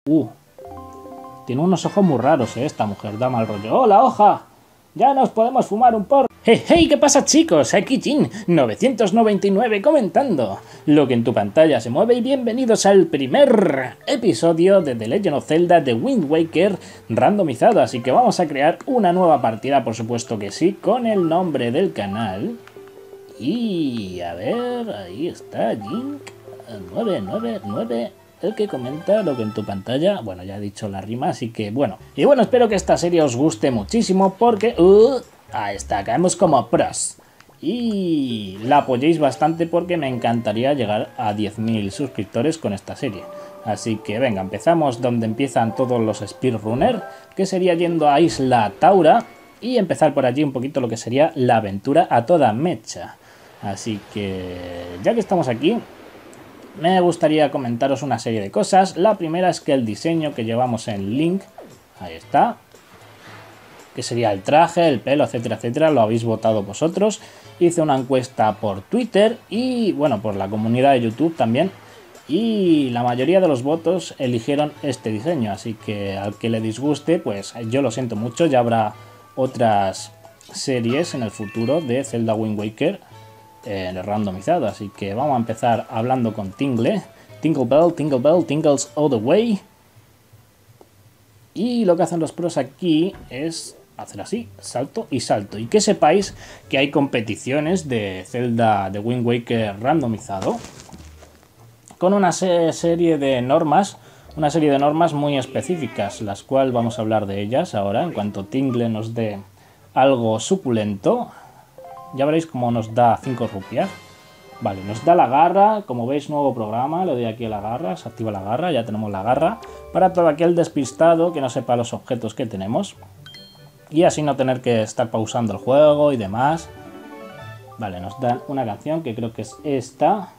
Tiene unos ojos muy raros, esta mujer, da mal rollo. ¡Hola, hoja! ¡Ya nos podemos fumar un porro! ¡Hey, hey! ¿Qué pasa, chicos? Aquí Jin 999 comentando lo que en tu pantalla se mueve y bienvenidos al primer episodio de The Legend of Zelda The Wind Waker randomizado. Así que vamos a crear una nueva partida, por supuesto que sí, con el nombre del canal. Y a ver, ahí está Jin 999. El que comenta lo que en tu pantalla, bueno, ya he dicho la rima, así que bueno. Y bueno, espero que esta serie os guste muchísimo porque... ahí está, caemos como pros. Y la apoyéis bastante porque me encantaría llegar a 10.000 suscriptores con esta serie. Así que venga, empezamos donde empiezan todos los speedrunners, que sería yendo a Isla Taura y empezar por allí un poquito lo que sería la aventura a toda mecha. Así que ya que estamos aquí... me gustaría comentaros una serie de cosas. La primera es que el diseño que llevamos en Link, ahí está, que sería el traje, el pelo, etcétera, etcétera, lo habéis votado vosotros. Hice una encuesta por Twitter y, bueno, por la comunidad de YouTube también. Y la mayoría de los votos eligieron este diseño, así que al que le disguste, pues yo lo siento mucho. Ya habrá otras series en el futuro de Zelda Wind Waker randomizado, así que vamos a empezar hablando con Tingle. Tingle Bell, tingles all the way. Y lo que hacen los pros aquí es hacer así, salto y salto. Y que sepáis que hay competiciones de Zelda de Wind Waker randomizado con una serie de normas, muy específicas, las cuales vamos a hablar de ellas ahora en cuanto Tingle nos dé algo suculento. Ya veréis cómo nos da 5 rupias. Vale, nos da la garra. Como veis, nuevo programa. Le doy aquí a la garra. Se activa la garra. Ya tenemos la garra. Para todo aquel despistado que no sepa los objetos que tenemos. Y así no tener que estar pausando el juego y demás. Vale, nos dan una canción que creo que es esta.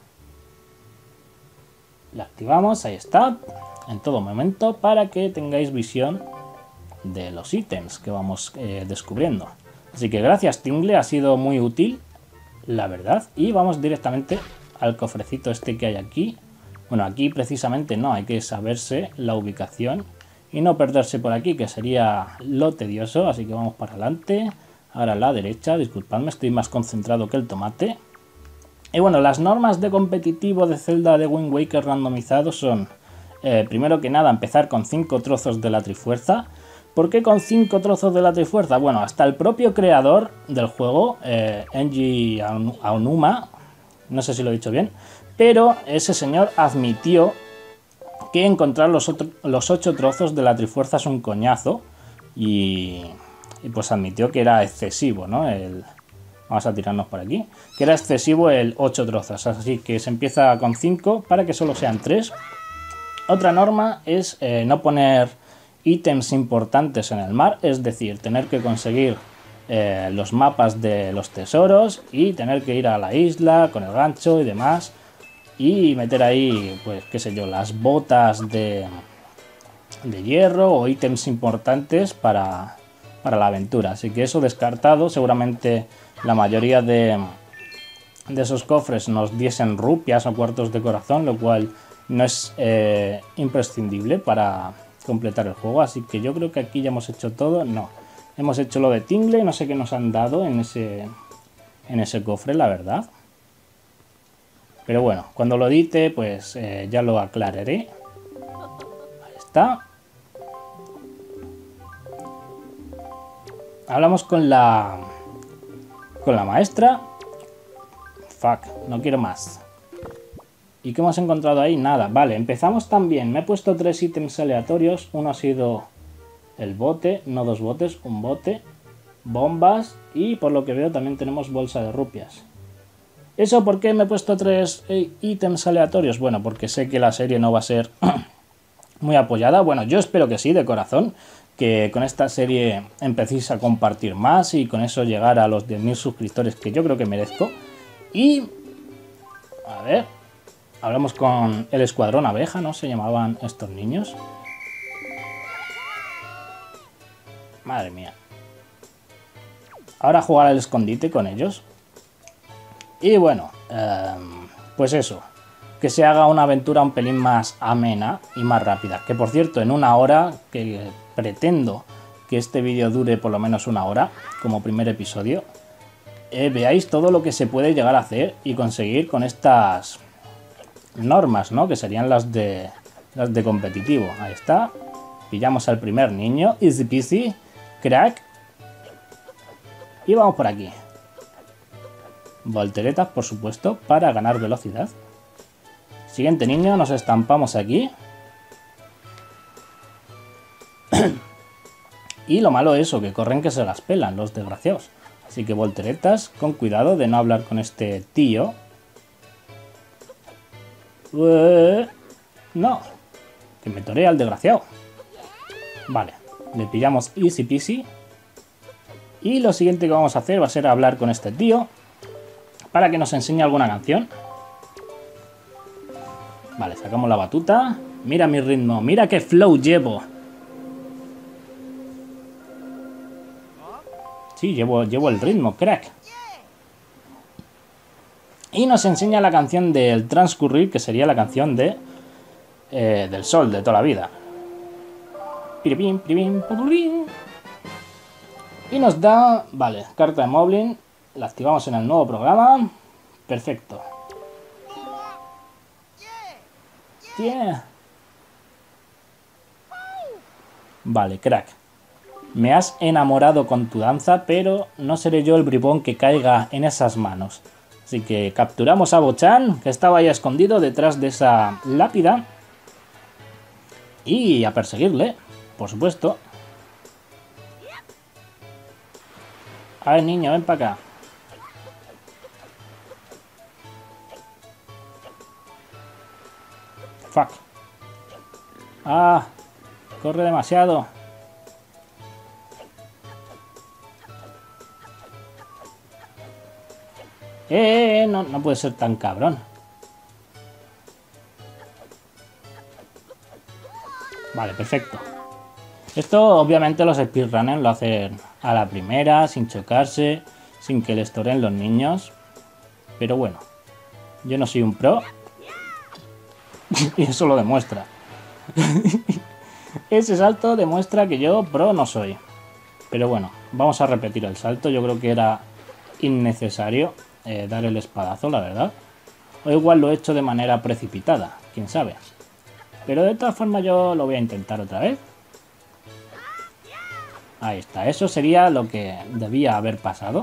La activamos. Ahí está. En todo momento. Para que tengáis visión de los ítems que vamos descubriendo. Así que gracias Tingle, ha sido muy útil, la verdad. Y vamos directamente al cofrecito este que hay aquí. Bueno, aquí precisamente no, hay que saberse la ubicación y no perderse por aquí, que sería lo tedioso. Así que vamos para adelante, ahora a la derecha, disculpadme, estoy más concentrado que el tomate. Y bueno, las normas de competitivo de Zelda de Wind Waker randomizado son, primero que nada, empezar con 5 trozos de la Trifuerza. ¿Por qué con 5 trozos de la Trifuerza? Bueno, hasta el propio creador del juego, Eiji Aonuma, no sé si lo he dicho bien, pero ese señor admitió que encontrar los 8 trozos de la Trifuerza es un coñazo y pues admitió que era excesivo, ¿no? Vamos a tirarnos por aquí. Que era excesivo el 8 trozos, así que se empieza con 5 para que solo sean 3. Otra norma es no poner ítems importantes en el mar, es decir, tener que conseguir los mapas de los tesoros y tener que ir a la isla con el gancho y demás y meter ahí, pues qué sé yo, las botas de hierro o ítems importantes para la aventura. Así que eso descartado. Seguramente la mayoría de esos cofres nos diesen rupias o cuartos de corazón, lo cual no es imprescindible para completar el juego, así que yo creo que aquí ya hemos hecho todo. No, hemos hecho lo de Tingle, no sé qué nos han dado en ese cofre, la verdad, pero bueno, cuando lo edite pues ya lo aclararé. Ahí está. Hablamos con la maestra. Fuck, no quiero más. ¿Y qué hemos encontrado ahí? Nada. Vale, empezamos también. Me he puesto 3 ítems aleatorios. Uno ha sido el bote, no 2 botes, un bote, bombas y por lo que veo también tenemos bolsa de rupias. ¿Eso por qué me he puesto 3 ítems aleatorios? Bueno, porque sé que la serie no va a ser muy apoyada. Bueno, yo espero que sí, de corazón, que con esta serie empecéis a compartir más y con eso llegar a los 10.000 suscriptores que yo creo que merezco. Y... a ver... hablamos con el escuadrón abeja, ¿no? Se llamaban estos niños. Madre mía. Ahora jugar al escondite con ellos. Y bueno, pues eso. que se haga una aventura un pelín más amena y más rápida. Que por cierto, en 1 hora, que pretendo que este vídeo dure por lo menos 1 hora, como primer episodio, veáis todo lo que se puede llegar a hacer y conseguir con estas normas, ¿no? Que serían las de competitivo. Ahí está. Pillamos al primer niño. Easy peasy. Crack. Y vamos por aquí. Volteretas, por supuesto, para ganar velocidad. Siguiente niño, nos estampamos aquí. Y lo malo es eso, que corren que se las pelan los desgraciados. Así que volteretas, con cuidado de no hablar con este tío. No, que me torea el desgraciado. Vale, le pillamos easy peasy. Y lo siguiente que vamos a hacer va a ser hablar con este tío para que nos enseñe alguna canción. Vale, sacamos la batuta. Mira mi ritmo, mira qué flow llevo. Sí, llevo el ritmo, crack. Y nos enseña la canción del transcurrir, que sería la canción de del sol de toda la vida. Piripim, piripim, pururín. Y nos da, vale, carta de Moblin. La activamos en el nuevo programa. Perfecto. Yeah. Vale, crack. Me has enamorado con tu danza, pero no seré yo el bribón que caiga en esas manos. Así que capturamos a Bochan, que estaba ahí escondido detrás de esa lápida. Y a perseguirle, por supuesto. A ver, niño, ven para acá. Fuck. Ah, corre demasiado. No puede ser tan cabrón. Vale, perfecto. Esto obviamente los speedrunners lo hacen a la primera, sin chocarse, sin que les toren los niños. Pero bueno, yo no soy un pro. Y eso lo demuestra. Ese salto demuestra que yo pro no soy. Pero bueno, vamos a repetir el salto. Yo creo que era innecesario dar el espadazo, la verdad. O igual lo he hecho de manera precipitada, quién sabe. Pero de todas formas yo lo voy a intentar otra vez. Ahí está, eso sería lo que debía haber pasado.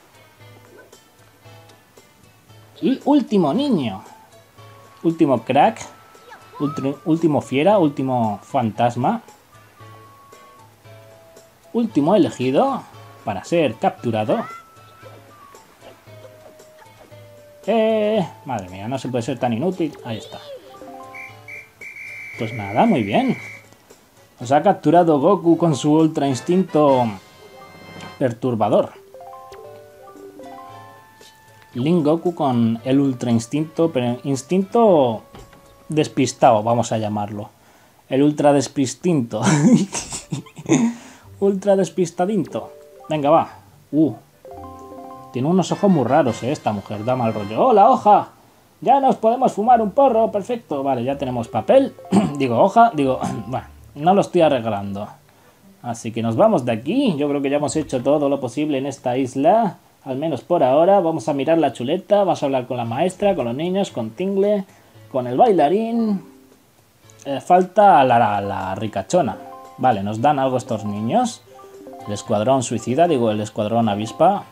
Y último niño. Último crack. Último fiera, último fantasma. Último elegido para ser capturado. Madre mía, no se puede ser tan inútil. Ahí está. Pues nada, muy bien. Nos ha capturado Goku con su ultra instinto perturbador. Link Goku con el ultra instinto, pero instinto despistado, vamos a llamarlo. El ultra despistinto. Ultra despistadinto. Venga, va. Tiene unos ojos muy raros, esta mujer, da mal rollo. ¡Hola, hoja! Ya nos podemos fumar un porro, perfecto. Vale, ya tenemos papel. Digo, hoja, digo, bueno, no lo estoy arreglando. Así que nos vamos de aquí. Yo creo que ya hemos hecho todo lo posible en esta isla. Al menos por ahora. Vamos a mirar la chuleta, vamos a hablar con la maestra, con los niños, con Tingle, con el bailarín. Falta la ricachona. Vale, nos dan algo estos niños. El escuadrón suicida, digo, el escuadrón avispa.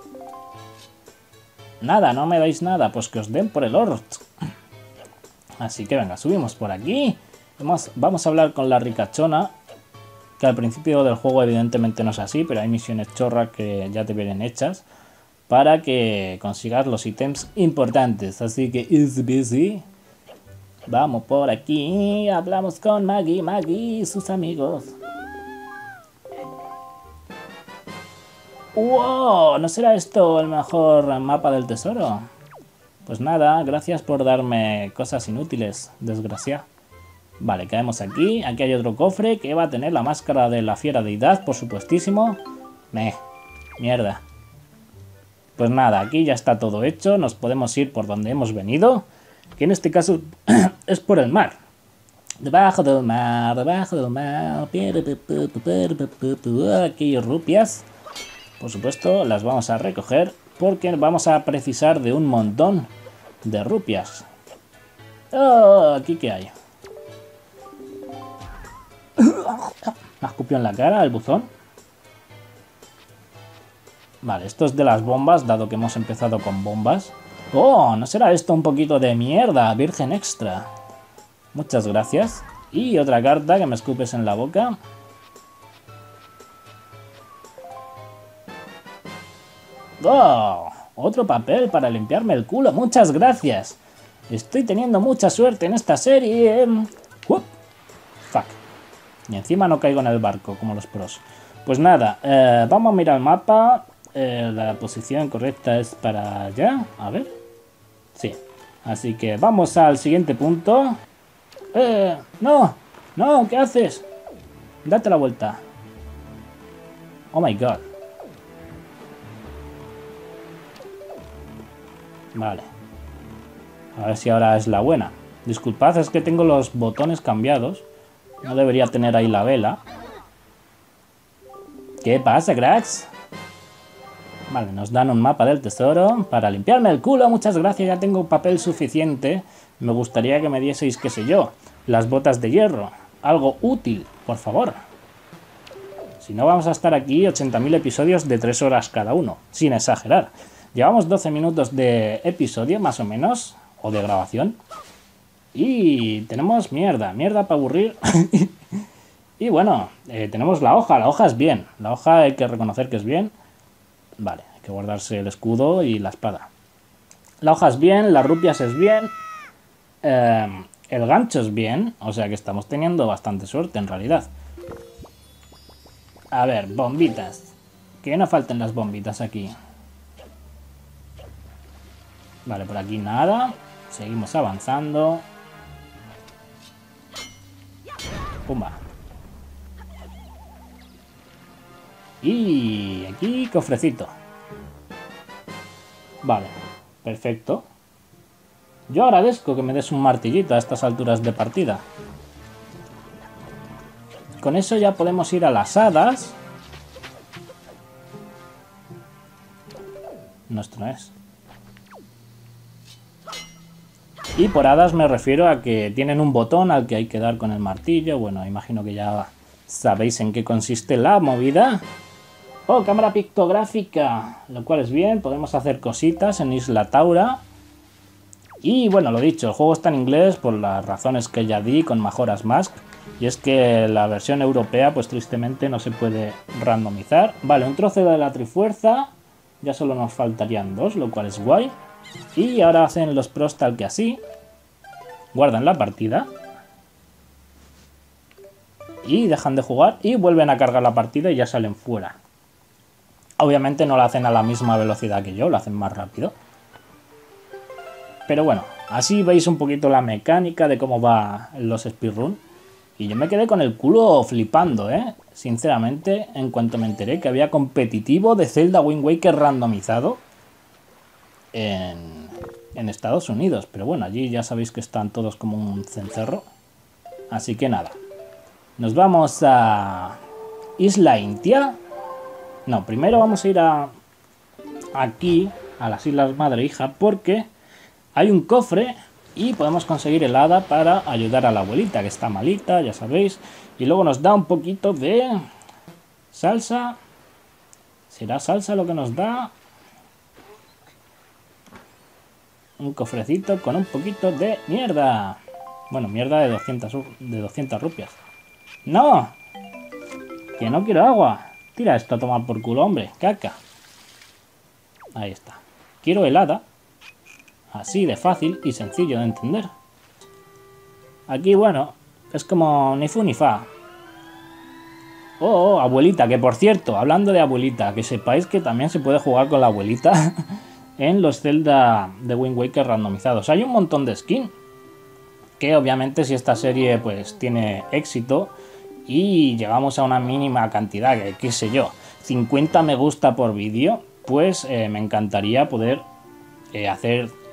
Nada, no me dais nada, pues que os den por el ort. Así que venga, subimos por aquí. Vamos a hablar con la ricachona, que al principio del juego evidentemente no es así, pero hay misiones chorras que ya te vienen hechas para que consigas los ítems importantes. Así que easy busy. Vamos por aquí, hablamos con Maggie y sus amigos. ¡Wow! ¿No será esto el mejor mapa del tesoro? Pues nada, gracias por darme cosas inútiles, desgraciado. Vale, caemos aquí. Aquí hay otro cofre que va a tener la máscara de la fiera deidad, por supuestísimo. Mierda. Pues nada, aquí ya está todo hecho. Nos podemos ir por donde hemos venido. que en este caso es por el mar. Debajo del mar, debajo del mar. Aquí rupias. Por supuesto, las vamos a recoger porque vamos a precisar de un montón de rupias. Oh, ¿aquí qué hay? Me escupió en la cara el buzón. Vale, esto es de las bombas, dado que hemos empezado con bombas. Oh, ¿no será esto un poquito de mierda? Virgen extra. Muchas gracias. Y otra carta que me escupes en la boca. ¡Oh! Otro papel para limpiarme el culo. Muchas gracias. Estoy teniendo mucha suerte en esta serie. Fuck. Y encima no caigo en el barco, como los pros. Pues nada, vamos a mirar el mapa. La posición correcta es para allá. A ver. Sí. Así que vamos al siguiente punto. No. No, ¿qué haces? Date la vuelta. Oh my god. Vale. A ver si ahora es la buena. Disculpad, es que tengo los botones cambiados. No debería tener ahí la vela. ¿Qué pasa, cracks? Vale, nos dan un mapa del tesoro. Para limpiarme el culo, muchas gracias. Ya tengo papel suficiente. Me gustaría que me dieseis, qué sé yo, las botas de hierro. Algo útil, por favor. Si no, vamos a estar aquí 80.000 episodios de 3 horas cada uno. Sin exagerar. Llevamos 12 minutos de episodio, más o menos. O de grabación. Y tenemos mierda para aburrir. Y bueno, tenemos la hoja es bien. La hoja hay que reconocer que es bien. Vale, hay que guardarse el escudo y la espada. La hoja es bien, las rupias es bien. El gancho es bien. O sea que estamos teniendo bastante suerte en realidad. A ver, bombitas. Que no falten las bombitas aquí. Vale, por aquí nada. Seguimos avanzando. Pumba. Y aquí cofrecito. Vale, perfecto. Yo agradezco que me des un martillito a estas alturas de partida. Con eso ya podemos ir a las hadas. Nuestro es. Y por hadas me refiero a que tienen un botón al que hay que dar con el martillo. Bueno, imagino que ya sabéis en qué consiste la movida. Oh, cámara pictográfica, lo cual es bien. Podemos hacer cositas en Isla Taura. Y bueno, lo dicho, el juego está en inglés por las razones que ya di con Majora's Mask. Y es que la versión europea, pues tristemente no se puede randomizar. Vale, un trozo de la trifuerza. Ya solo nos faltarían 2, lo cual es guay. Y ahora hacen los pros tal que así. Guardan la partida. Y dejan de jugar y vuelven a cargar la partida y ya salen fuera. Obviamente no lo hacen a la misma velocidad que yo, lo hacen más rápido. Pero bueno, así veis un poquito la mecánica de cómo va los speedrun. Y yo me quedé con el culo flipando, sinceramente, en cuanto me enteré que había competitivo de Zelda Wind Waker randomizado en Estados Unidos. Pero bueno, allí ya sabéis que están todos como un cencerro. Así que nada. Nos vamos a Isla Intia. No, primero vamos a ir aquí, a las Islas Madre e Hija, porque hay un cofre y podemos conseguir el hada para ayudar a la abuelita, que está malita, ya sabéis. Y luego nos da un poquito de salsa. ¿Será salsa lo que nos da? Un cofrecito con un poquito de mierda. Bueno, mierda de 200 rupias. ¡No! Que no quiero agua. Tira esto a tomar por culo, hombre. Caca. Ahí está. Quiero helada. Así de fácil y sencillo de entender. Aquí, bueno, es como ni fu ni fa. Oh, abuelita, que por cierto, hablando de abuelita, que sepáis que también se puede jugar con la abuelita en los Zelda de Wind Waker randomizados. Hay un montón de skin que obviamente si esta serie pues tiene éxito y llegamos a una mínima cantidad, que qué sé yo, 50 me gusta por vídeo, pues me encantaría poder hacer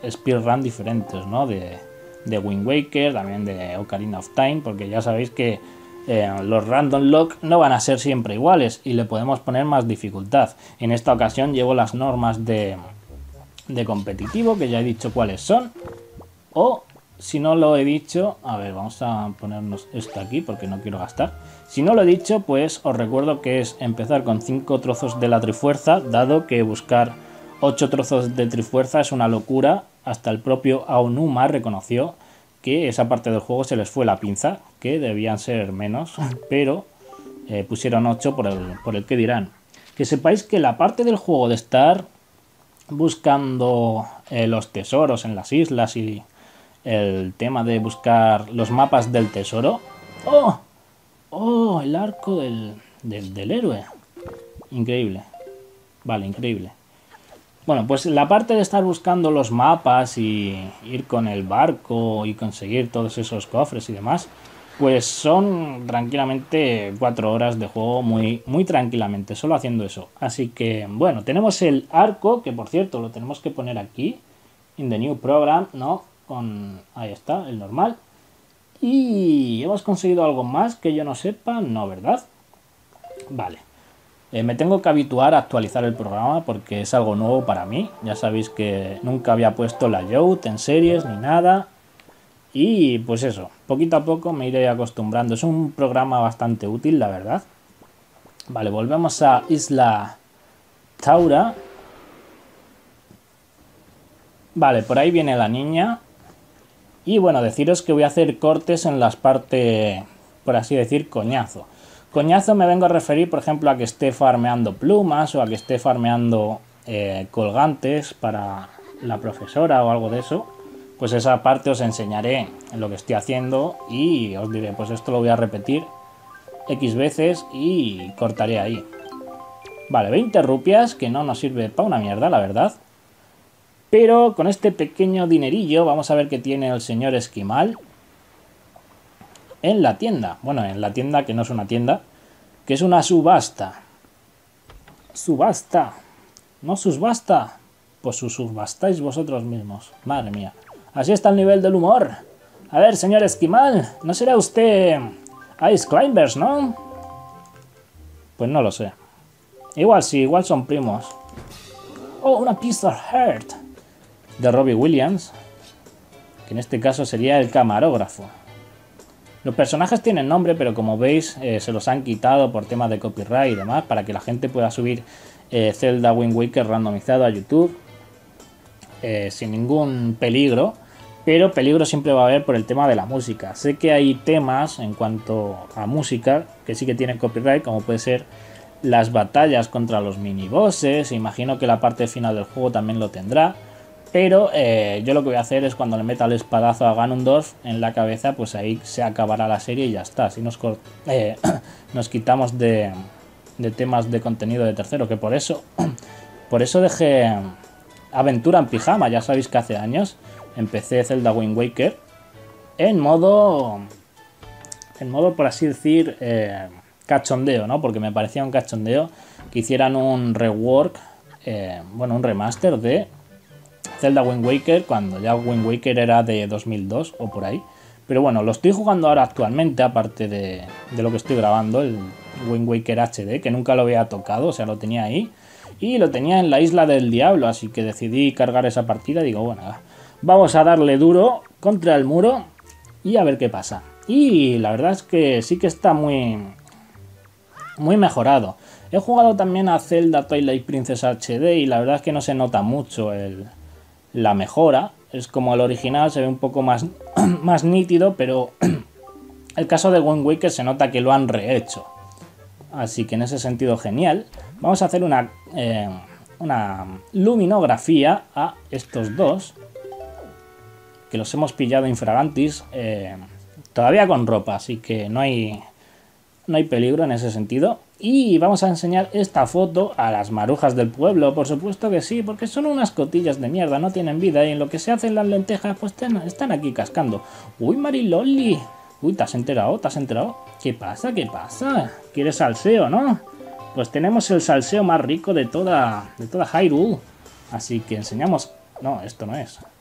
speedrun diferentes, ¿no? De Wind Waker, también de Ocarina of Time, porque ya sabéis que los random lock no van a ser siempre iguales y le podemos poner más dificultad. En esta ocasión llevo las normas de competitivo, que ya he dicho cuáles son, o si no lo he dicho, a ver, vamos a ponernos esto aquí porque no quiero gastar. Si no lo he dicho, pues os recuerdo que es empezar con 5 trozos de la Trifuerza, dado que buscar 8 trozos de Trifuerza es una locura. Hasta el propio Aonuma reconoció que esa parte del juego se les fue la pinza, que debían ser menos, pero pusieron 8 por el que dirán. Que sepáis que la parte del juego de estar buscando los tesoros en las islas y el tema de buscar los mapas del tesoro. ¡Oh! ¡Oh! El arco del héroe. Increíble. Vale, increíble. Bueno, pues la parte de estar buscando los mapas y ir con el barco y conseguir todos esos cofres y demás, pues son tranquilamente 4 horas de juego muy, muy tranquilamente, solo haciendo eso. Así que, bueno, tenemos el arco, que por cierto lo tenemos que poner aquí, in the new program, ¿no? Ahí está, el normal. Y hemos conseguido algo más que yo no sepa, no, ¿verdad? Vale. Me tengo que habituar a actualizar el programa porque es algo nuevo para mí. Ya sabéis que nunca había puesto layout en series ni nada. Y pues eso, poquito a poco me iré acostumbrando. Es un programa bastante útil, la verdad. Vale, volvemos a Isla Taura. Vale, por ahí viene la niña. Y bueno, deciros que voy a hacer cortes en las partes, por así decir, coñazo. Coñazo me vengo a referir, por ejemplo, a que esté farmeando plumas o a que esté farmeando colgantes para la profesora o algo de eso. Pues esa parte os enseñaré en lo que estoy haciendo y os diré, pues esto lo voy a repetir X veces y cortaré ahí. Vale, 20 rupias, que no nos sirve para una mierda, la verdad. Pero con este pequeño dinerillo vamos a ver qué tiene el señor Esquimal en la tienda. Bueno, en la tienda que no es una tienda, que es una subasta. Subasta. ¿No subasta? Pues subastáis vosotros mismos. Madre mía. Así está el nivel del humor. A ver, señor Esquimal, ¿no será usted Ice Climbers, no? Pues no lo sé. Igual sí, igual son primos. Oh, una Pistol Heart de Robbie Williams, que en este caso sería el camarógrafo. Los personajes tienen nombre, pero como veis se los han quitado por temas de copyright y demás, para que la gente pueda subir Zelda Wind Waker randomizado a YouTube sin ningún peligro, pero peligro siempre va a haber por el tema de la música. Sé que hay temas en cuanto a música que sí que tienen copyright, como puede ser las batallas contra los minibosses, imagino que la parte final del juego también lo tendrá. Pero yo lo que voy a hacer es cuando le meta el espadazo a Ganondorf en la cabeza, pues ahí se acabará la serie y ya está. Así nos quitamos de temas de contenido de tercero, que por eso dejé Aventura en Pijama. Ya sabéis que hace años empecé Zelda Wind Waker en modo por así decir cachondeo, ¿no? Porque me parecía un cachondeo que hicieran un rework, bueno, un remaster de Zelda Wind Waker, cuando ya Wind Waker era de 2002 o por ahí. Pero bueno, lo estoy jugando ahora actualmente, aparte de lo que estoy grabando, el Wind Waker HD, que nunca lo había tocado, o sea, lo tenía ahí. Y lo tenía en la Isla del Diablo, así que decidí cargar esa partida. Digo, bueno, vamos a darle duro contra el muro y a ver qué pasa. Y la verdad es que sí que está muy mejorado. He jugado también a Zelda Twilight Princess HD y la verdad es que no se nota mucho la mejora. Es como el original, se ve un poco más nítido, pero el caso de Wind Waker se nota que lo han rehecho. Así que en ese sentido genial. Vamos a hacer una luminografía a estos dos, que los hemos pillado infragantis, todavía con ropa, así que no hay peligro en ese sentido. Y vamos a enseñar esta foto a las marujas del pueblo, por supuesto que sí, porque son unas cotillas de mierda, no tienen vida, y en lo que se hacen las lentejas, pues están aquí cascando. ¡Uy, Mariloli! ¡Uy, te has enterado! ¿Qué pasa? ¿Quieres salseo, no? Pues tenemos el salseo más rico de toda Hyrule. Así que enseñamos... No, esto no es.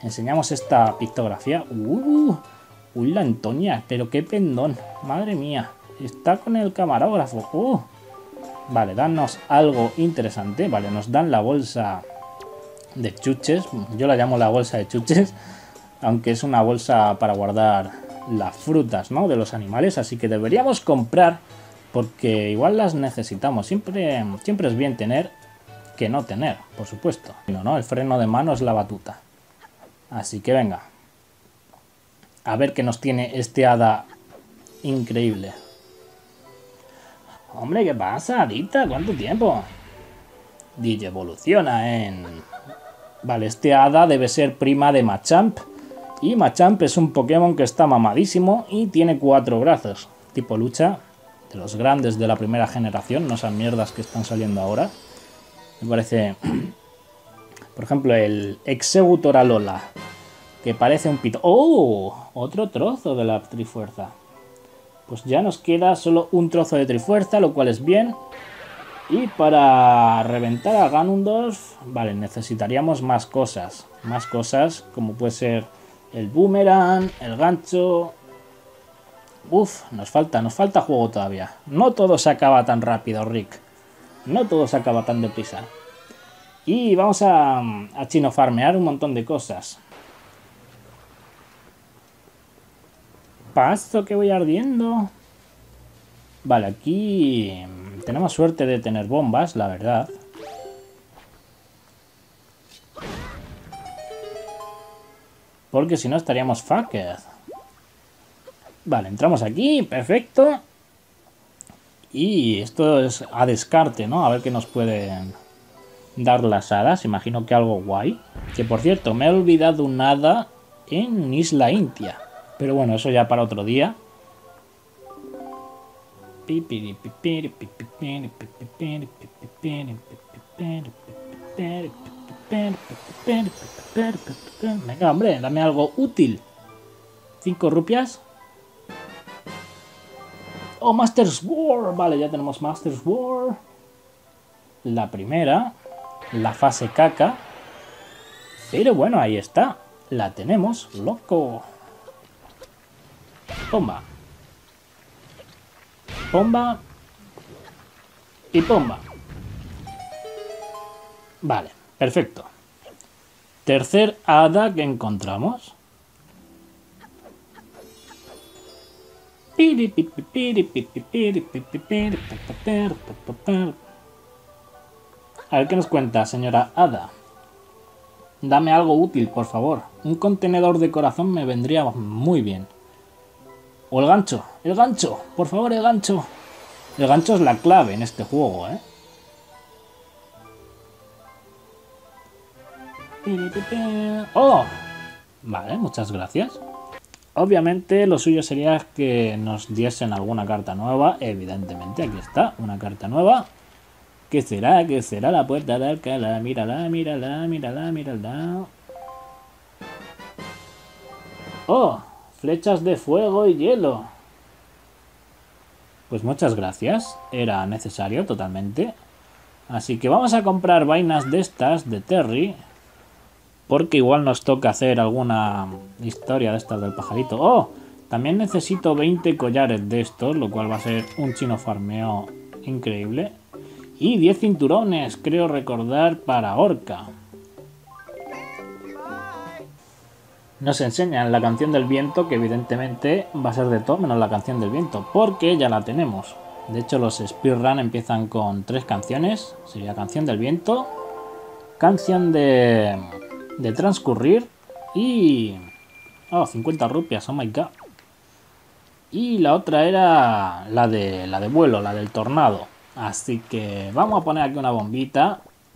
Enseñamos esta pictografía. Uy, la Antonia, pero qué pendón. Madre mía. Está con el camarógrafo. Vale, danos algo interesante. Vale, nos dan la bolsa de chuches. Yo la llamo la bolsa de chuches, aunque es una bolsa para guardar las frutas, ¿no?, de los animales. Así que deberíamos comprar, porque igual las necesitamos. Siempre es bien tener que no tener, por supuesto. No, el freno de mano es la batuta. Así que venga. A ver qué nos tiene este hada increíble. Hombre, ¿qué pasa, Adita? ¿Cuánto tiempo? DJ evoluciona en... Vale, este hada debe ser prima de Machamp. Y Machamp es un Pokémon que está mamadísimo y tiene 4 brazos. Tipo lucha, de los grandes de la primera generación, no esas mierdas que están saliendo ahora. Me parece... Por ejemplo, el Exeggutor Alola, que parece un pito... ¡Oh! Otro trozo de la Trifuerza. Pues ya nos queda solo un trozo de Trifuerza, lo cual es bien. Y para reventar a Ganondorf, vale, necesitaríamos más cosas. Más cosas, como puede ser el Boomerang, el gancho... Uf, nos falta juego todavía. No todo se acaba tan rápido, Rick. No todo se acaba tan deprisa. Y vamos a chinofarmear un montón de cosas. Paso que voy ardiendo. Vale, aquí tenemos suerte de tener bombas, la verdad. Porque si no estaríamos fucked. Vale, entramos aquí, perfecto. Y esto es a descarte, ¿no? A ver qué nos pueden dar las hadas. Imagino que algo guay. Que por cierto, me he olvidado un hada en Isla India. Pero bueno, eso ya para otro día. Venga, hombre, dame algo útil. 5 rupias. Oh, Master's War. Vale, ya tenemos Master's War. La primera. La fase caca. Pero bueno, ahí está. La tenemos, loco. Pomba. Pomba. Y pomba. Vale, perfecto. Tercer hada que encontramos. A ver qué nos cuenta, señora hada. Dame algo útil, por favor. Un contenedor de corazón me vendría muy bien. O el gancho, por favor, el gancho. El gancho es la clave en este juego, ¿eh? ¡Oh! Vale, muchas gracias. Obviamente lo suyo sería que nos diesen alguna carta nueva. Evidentemente, aquí está, una carta nueva. ¿Qué será? ¿Qué será? La puerta de Alcalá. Mírala, mírala, mírala, mírala. ¡Oh! Flechas de fuego y hielo. Pues muchas gracias. Era necesario totalmente. Así que vamos a comprar vainas de estas, de Terry. Porque igual nos toca hacer alguna historia de estas del pajarito. ¡Oh! También necesito 20 collares de estos, lo cual va a ser un chino farmeo increíble. Y 10 cinturones, creo recordar, para Orca. Nos enseñan la canción del viento, que evidentemente va a ser de todo menos la canción del viento, porque ya la tenemos. De hecho, los speedrun empiezan con 3 canciones. Sería canción del viento, canción de transcurrir y... Oh, 50 rupias, oh my god. Y la otra era la de vuelo, la del tornado. Así que vamos a poner aquí una bombita.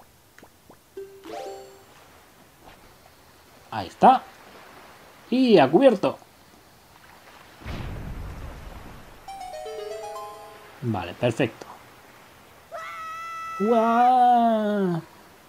Ahí está. Y a cubierto. Vale, perfecto. ¡Guau!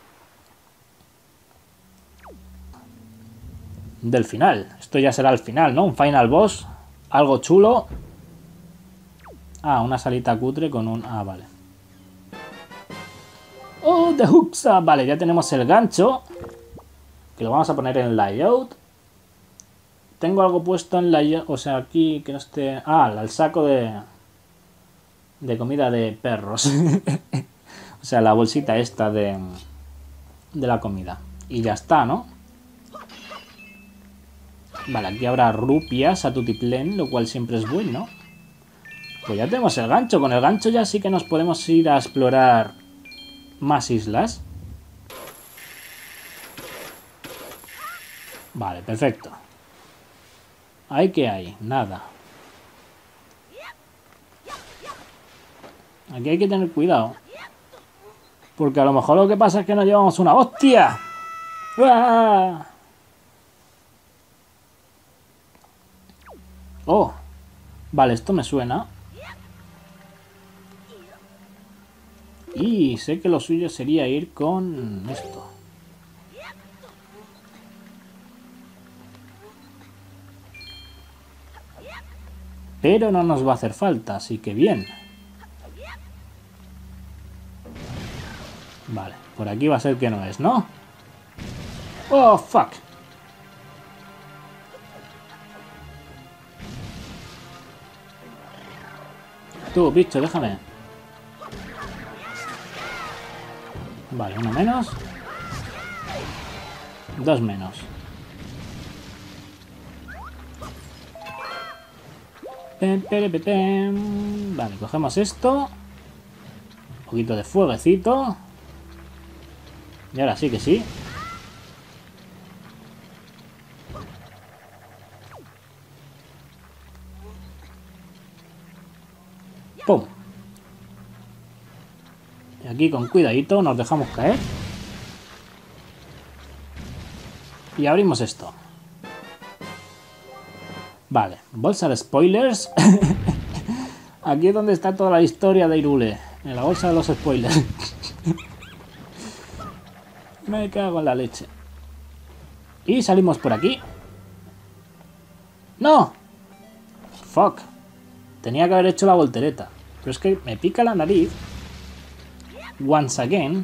Del final. Esto ya será el final, ¿no? Un final boss. Algo chulo. Ah, una salita cutre con un... Ah, vale. ¡Oh, de Huxa! Vale, ya tenemos el gancho. que lo vamos a poner en layout. Tengo algo puesto en layout, o sea, aquí que no esté... Ah, el saco de comida de perros. O sea, la bolsita esta de la comida. Y ya está, ¿no? Vale, aquí habrá rupias a tutiplén, lo cual siempre es bueno. Pues ya tenemos el gancho. Con el gancho ya sí que nos podemos ir a explorar más islas. Vale, perfecto. ¿Ahí qué hay? Nada. Aquí hay que tener cuidado. Porque a lo mejor lo que pasa es que nos llevamos una hostia. ¡Uah! Oh. Vale, esto me suena. Y sé que lo suyo sería ir con esto. Pero no nos va a hacer falta, así que bien. Vale, por aquí va a ser que no es, ¿no? ¡Oh, fuck! Tú, bicho, déjame. Vale, uno menos. Dos menos. Vale, cogemos esto. Un poquito de fueguecito. Y ahora sí que sí. ¡Pum! Y aquí con cuidadito nos dejamos caer. Y abrimos esto. Vale, bolsa de spoilers. Aquí es donde está toda la historia de Hyrule. En la bolsa de los spoilers. Me cago en la leche. Y salimos por aquí. ¡No! Fuck. Tenía que haber hecho la voltereta. Pero es que me pica la nariz. Once again.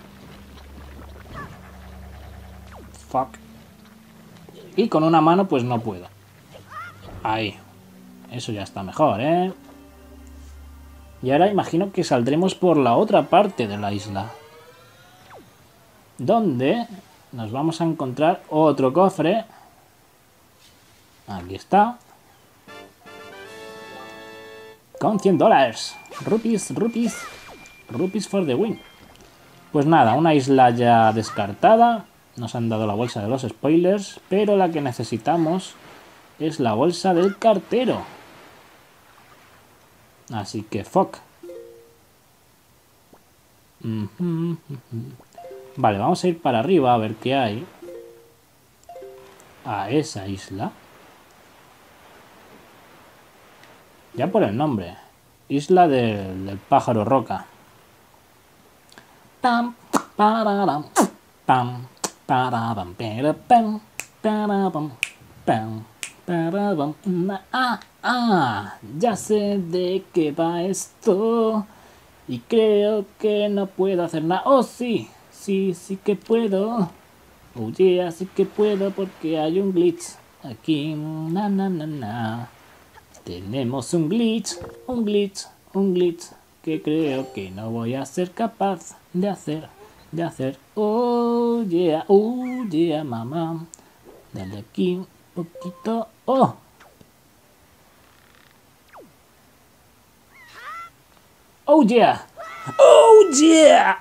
Fuck. Y con una mano pues no puedo. Ahí. Eso ya está mejor, ¿eh? Y ahora imagino que saldremos por la otra parte de la isla. Donde nos vamos a encontrar otro cofre. Aquí está. Con $100. Rupees for the win. Pues nada, una isla ya descartada. Nos han dado la bolsa de los spoilers. Pero la que necesitamos es la bolsa del cartero. Así que fuck. Vale, vamos a ir para arriba a ver qué hay. A esa isla. Ya por el nombre. Isla del pájaro roca. Pam, pararam, pam, pararam, pam, pararam, pam, pararam. Ya sé de qué va esto. Y creo que no puedo hacer nada. ¡Oh, sí! Sí que puedo. Oh, yeah, sí que puedo porque hay un glitch. Aquí, tenemos un glitch, que creo que no voy a ser capaz de hacer. Oh, yeah, mamá. Dale aquí un poquito. ¡Oh! ¡Oh, yeah! ¡Oh, yeah!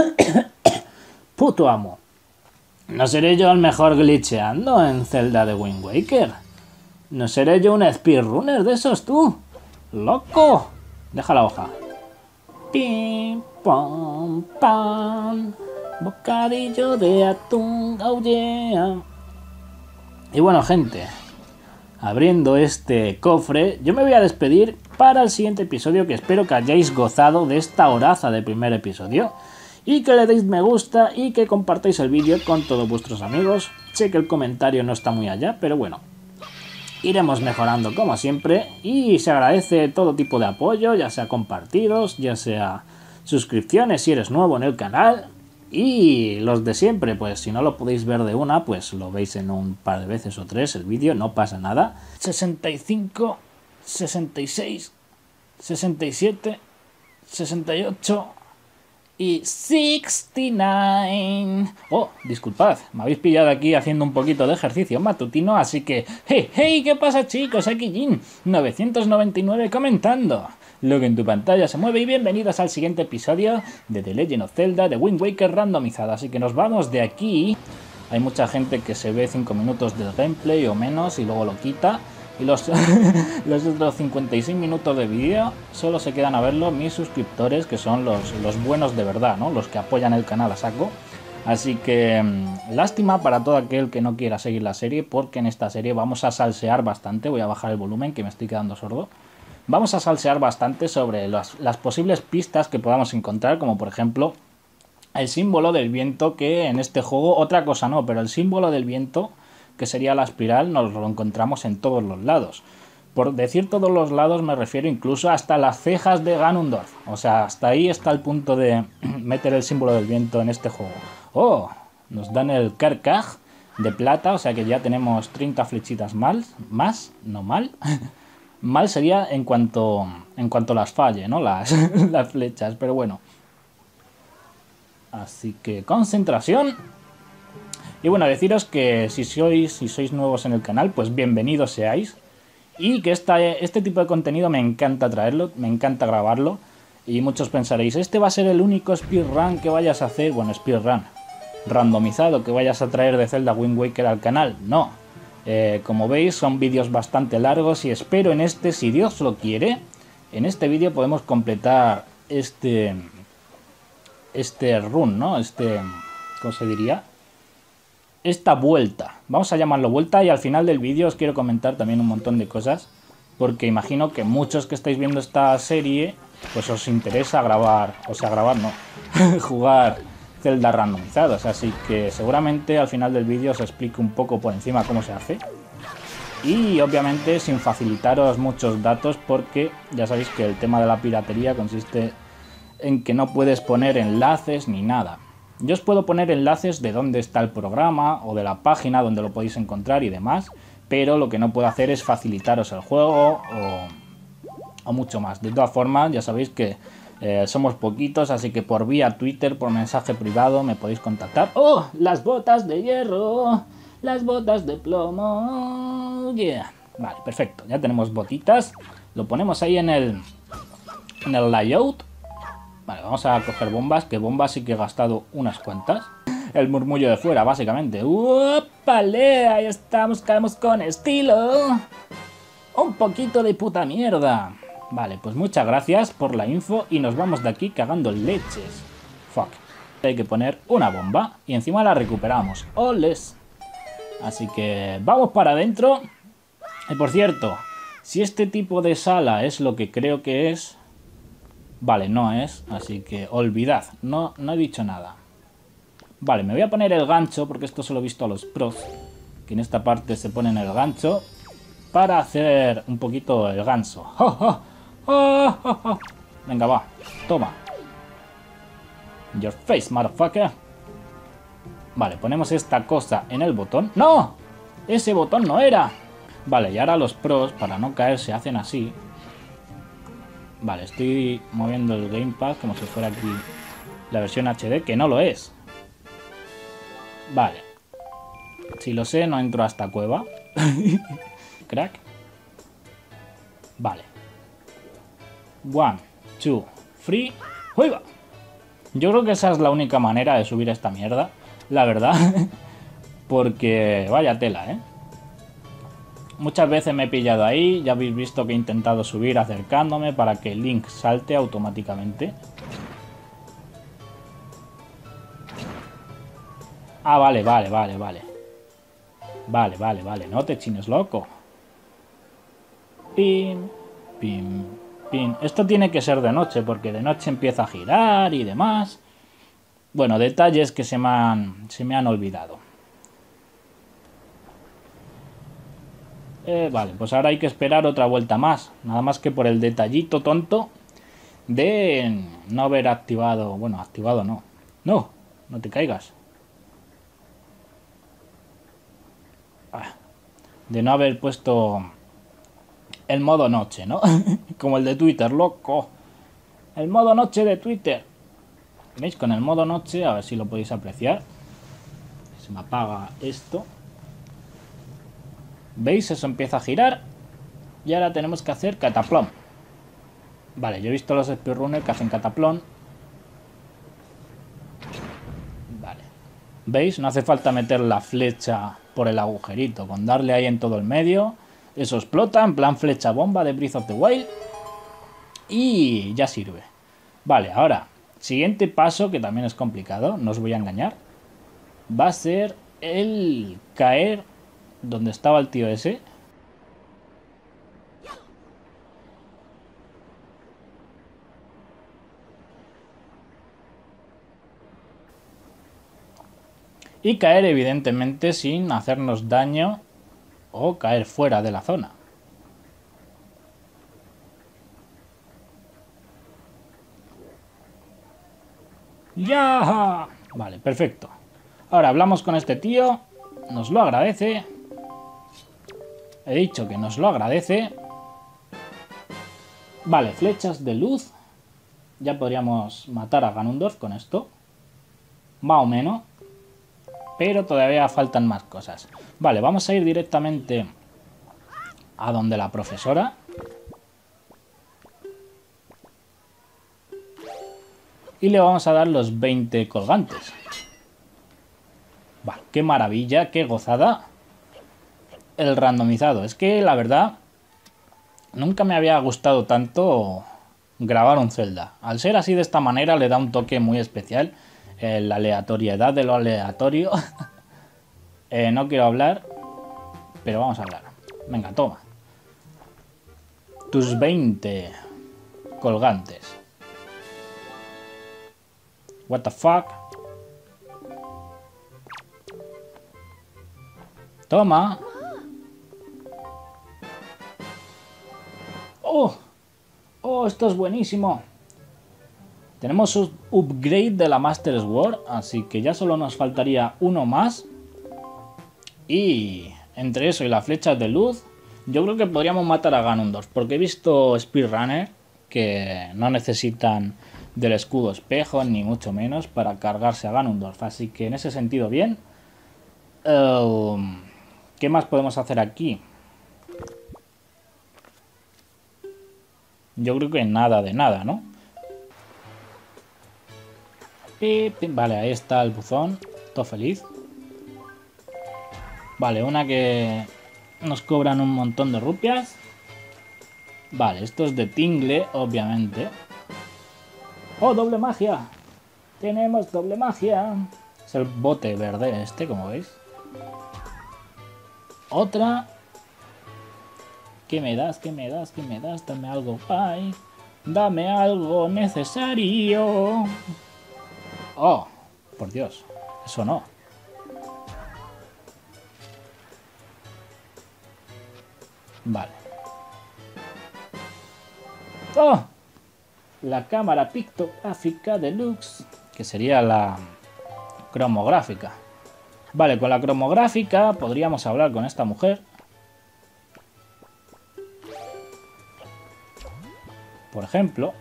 Puto amo. ¿No seré yo el mejor glitcheando en Zelda de Wind Waker? ¿No seré yo un speedrunner de esos, tú? ¡Loco! Deja la hoja. Pim, pam, pam. Bocadillo de atún. Oh, yeah. Y bueno, gente, abriendo este cofre, yo me voy a despedir para el siguiente episodio, que espero que hayáis gozado de esta horaza de primer episodio y que le deis me gusta y que compartáis el vídeo con todos vuestros amigos. Sé que el comentario no está muy allá, pero bueno, iremos mejorando como siempre y se agradece todo tipo de apoyo, ya sea compartidos, ya sea suscripciones si eres nuevo en el canal. Y los de siempre, pues si no lo podéis ver de una, pues lo veis en un par de veces o tres el vídeo, no pasa nada. 65, 66, 67, 68 y 69. Oh, disculpad, me habéis pillado aquí haciendo un poquito de ejercicio matutino, así que... ¡Hey, hey! ¿Qué pasa, chicos? Aquí Jin, 999 comentando. Lo que en tu pantalla se mueve y bienvenidos al siguiente episodio de The Legend of Zelda de Wind Waker randomizado. Así que nos vamos de aquí. Hay mucha gente que se ve 5 minutos del gameplay o menos y luego lo quita. Y los otros 56 minutos de vídeo solo se quedan a verlo mis suscriptores, que son los buenos de verdad, ¿no? Los que apoyan el canal a saco. Así que lástima para todo aquel que no quiera seguir la serie, porque en esta serie vamos a salsear bastante. Voy a bajar el volumen, que me estoy quedando sordo. Vamos a salsear bastante sobre las posibles pistas que podamos encontrar, como por ejemplo el símbolo del viento, que en este juego, otra cosa no, pero el símbolo del viento, que sería la espiral, nos lo encontramos en todos los lados. Por decir todos los lados me refiero incluso hasta las cejas de Ganondorf. O sea, hasta ahí está el punto de meter el símbolo del viento en este juego. ¡Oh! Nos dan el Carcaj de plata, o sea que ya tenemos 30 flechitas más, no mal. Mal sería en cuanto las falle, ¿no? Las flechas, pero bueno. Así que concentración. Y bueno, deciros que si sois nuevos en el canal, pues bienvenidos seáis. Y que este tipo de contenido me encanta traerlo, me encanta grabarlo. Y muchos pensaréis, ¿este va a ser el único speedrun que vayas a hacer? Bueno, speedrun randomizado que vayas a traer de Zelda Wind Waker al canal. No. Como veis, son vídeos bastante largos y espero en este, si Dios lo quiere, en este vídeo podemos completar este run, ¿no? ¿Cómo se diría? Esta vuelta. Vamos a llamarlo vuelta, y al final del vídeo os quiero comentar también un montón de cosas, porque imagino que muchos que estáis viendo esta serie, pues os interesa grabar, o sea, grabar no, jugar Zelda randomizados, así que seguramente al final del vídeo os explico un poco por encima cómo se hace. Y obviamente sin facilitaros muchos datos, porque ya sabéis que el tema de la piratería consiste en que no puedes poner enlaces ni nada. Yo os puedo poner enlaces de dónde está el programa o de la página donde lo podéis encontrar y demás, pero lo que no puedo hacer es facilitaros el juego o mucho más. De todas formas, ya sabéis que somos poquitos, así que por vía Twitter, por mensaje privado, me podéis contactar. ¡Oh! Las botas de hierro, las botas de plomo. Yeah. Vale, perfecto. Ya tenemos botitas. Lo ponemos ahí en el layout. Vale, vamos a coger bombas, que bombas sí que he gastado unas cuantas. El murmullo de fuera, básicamente. ¡Upale! Ahí estamos, caemos con estilo. Un poquito de puta mierda. Vale, pues muchas gracias por la info y nos vamos de aquí cagando leches. Fuck. Hay que poner una bomba y encima la recuperamos. ¡Oles! Así que vamos para adentro. Y por cierto, si este tipo de sala es lo que creo que es... Vale, no es, así que olvidad. No he dicho nada. Vale, me voy a poner el gancho, porque esto se lo he visto a los pros, que en esta parte se ponen el gancho para hacer un poquito el ganso. ¡Oh, oh! ¡Oh, oh, oh! Venga, va, toma. Your face, motherfucker. Vale, ponemos esta cosa en el botón. ¡No! Ese botón no era. Vale, y ahora los pros, para no caer, se hacen así. Vale, estoy moviendo el gamepad como si fuera aquí la versión HD, que no lo es. Vale. Si lo sé, no entro a esta cueva. Crack. Vale. 1, 2, 3. ¡Juega! Yo creo que esa es la única manera de subir esta mierda, la verdad. Porque vaya tela, ¿eh? Muchas veces me he pillado ahí, ya habéis visto que he intentado subir acercándome para que el Link salte automáticamente. Ah, vale. Vale, no te chines, loco. Pim, pim, pim. Esto tiene que ser de noche, porque de noche empieza a girar y demás. Bueno, detalles que se me han olvidado. Vale, pues ahora hay que esperar otra vuelta más. Nada más que por el detallito tonto de no haber activado... Bueno, activado no. no te caigas. De no haber puesto el modo noche, ¿no? Como el de Twitter, loco. El modo noche de Twitter. ¿Veis? Con el modo noche, a ver si lo podéis apreciar. Se me apaga esto. ¿Veis? Eso empieza a girar. Y ahora tenemos que hacer cataplón. Vale, yo he visto los speedrunners que hacen cataplón. Vale. ¿Veis? No hace falta meter la flecha por el agujerito. Con darle ahí en todo el medio, eso explota en plan flecha bomba de Breath of the Wild. Y ya sirve. Vale, ahora, siguiente paso, que también es complicado, no os voy a engañar. Va a ser el caer donde estaba el tío ese. Y caer evidentemente sin hacernos daño o caer fuera de la zona. ¡Ya! Vale, perfecto. Ahora hablamos con este tío. Nos lo agradece. He dicho que nos lo agradece. Vale, flechas de luz. Ya podríamos matar a Ganondorf con esto. Más o menos. Pero todavía faltan más cosas. Vale, vamos a ir directamente a donde la profesora. Y le vamos a dar los 20 colgantes. Vale, qué maravilla, qué gozada. El randomizado. Es que la verdad, nunca me había gustado tanto grabar un Zelda. Al ser así de esta manera le da un toque muy especial. La aleatoriedad de lo aleatorio. No quiero hablar, pero vamos a hablar. Venga, toma. Tus 20 colgantes. What the fuck. Toma. Oh, oh, esto es buenísimo. Tenemos un upgrade de la Master Sword, así que ya solo nos faltaría uno más. Y entre eso y las flechas de luz, yo creo que podríamos matar a Ganondorf, porque he visto speedrunner que no necesitan del escudo espejo, ni mucho menos, para cargarse a Ganondorf. Así que en ese sentido, bien. ¿Qué más podemos hacer aquí? Yo creo que nada de nada, ¿no? Vale, ahí está el buzón. Todo feliz. Vale, una que nos cobran un montón de rupias. Vale, esto es de Tingle, obviamente. ¡Oh, doble magia! Tenemos doble magia. Es el bote verde este, como veis. Otra. ¿Qué me das? ¿Qué me das? ¿Qué me das? Dame algo, ay. Dame algo necesario. Oh, por Dios. Eso no. Vale. ¡Oh! La cámara pictográfica deluxe, que sería la cromográfica. Vale, con la cromográfica podríamos hablar con esta mujer. Por ejemplo.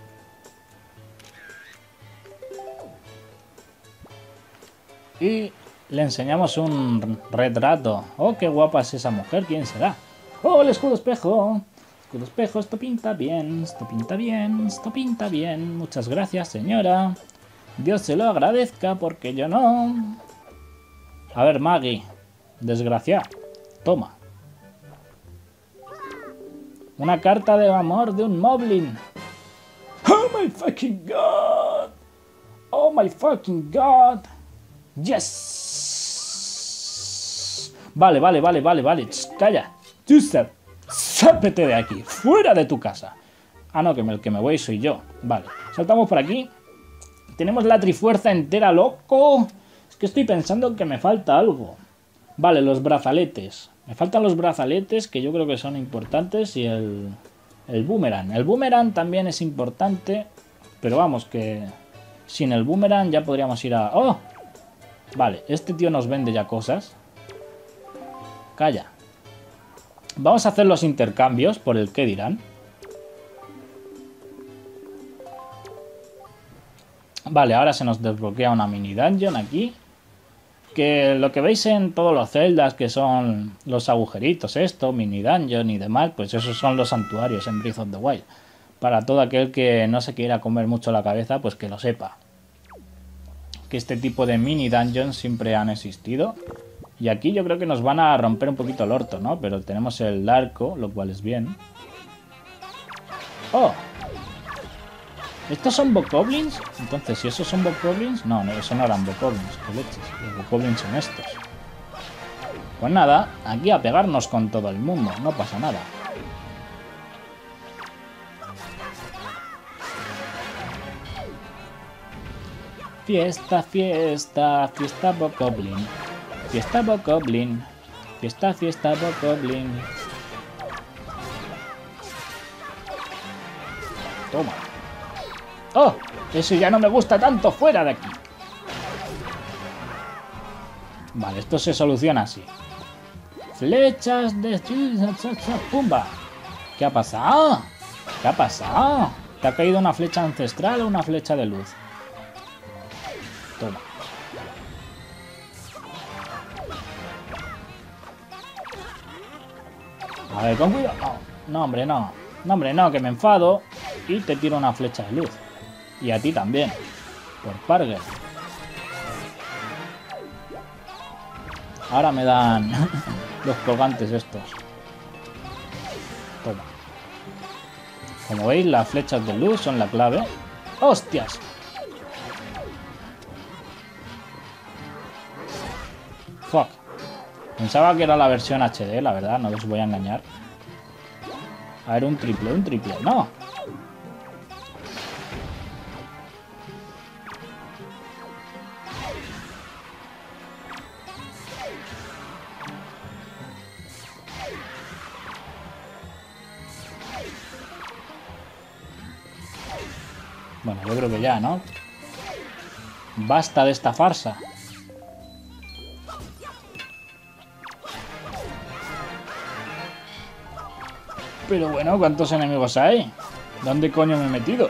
Y le enseñamos un retrato. ¡Oh, qué guapa es esa mujer! ¿Quién será? ¡Oh, el escudo espejo! Escudo espejo, esto pinta bien, esto pinta bien, esto pinta bien. Muchas gracias, señora. Dios se lo agradezca porque yo no. A ver, Maggie. Desgraciada. Toma. Una carta de amor de un Moblin. ¡Oh, my fucking God! ¡Oh, my fucking God! ¡Yes! Vale. Calla. Joseph. ¡Sápete de aquí! ¡Fuera de tu casa! Ah, no, que el que me voy soy yo. Vale. Saltamos por aquí. Tenemos la trifuerza entera, loco. Es que estoy pensando que me falta algo. Vale, los brazaletes. Me faltan los brazaletes, que yo creo que son importantes, y el boomerang. El boomerang también es importante, pero vamos, que sin el boomerang ya podríamos ir a... ¡Oh! Vale, este tío nos vende ya cosas. Calla. Vamos a hacer los intercambios por el que dirán. Vale, ahora se nos desbloquea una mini dungeon aquí. Que lo que veis en todos los celdas, que son los agujeritos, esto, mini dungeon y demás, pues esos son los santuarios en Breath of the Wild. Para todo aquel que no se quiera comer mucho la cabeza, pues que lo sepa. Que este tipo de mini dungeons siempre han existido. Y aquí yo creo que nos van a romper un poquito el orto, ¿no? Pero tenemos el arco, lo cual es bien. ¡Oh! ¿Estos son bokoblins? Entonces, si esos son bokoblins... No, no, eso no eran bokoblins, qué leches. Los bokoblins son estos. Pues nada, aquí a pegarnos con todo el mundo, no pasa nada. Fiesta, fiesta, fiesta bokoblin. Fiesta bokoblin. Fiesta, fiesta bokoblin. Toma. ¡Oh! Eso ya no me gusta tanto, fuera de aquí. Vale, esto se soluciona así. Flechas de... ¡Pumba! ¿Qué ha pasado? ¿Qué ha pasado? ¿Te ha caído una flecha ancestral o una flecha de luz? Toma. A ver, con cuidado. No, hombre, no. No, hombre, no, que me enfado y te tiro una flecha de luz. Y a ti también. Por Parger. Ahora me dan los colgantes estos. Toma. Como veis, las flechas de luz son la clave. ¡Hostias! Fuck. Pensaba que era la versión HD, la verdad, no os voy a engañar. A ver, un triple, ¡no! Bueno, yo creo que ya, ¿no? Basta de esta farsa. Pero bueno, ¿cuántos enemigos hay? ¿Dónde coño me he metido?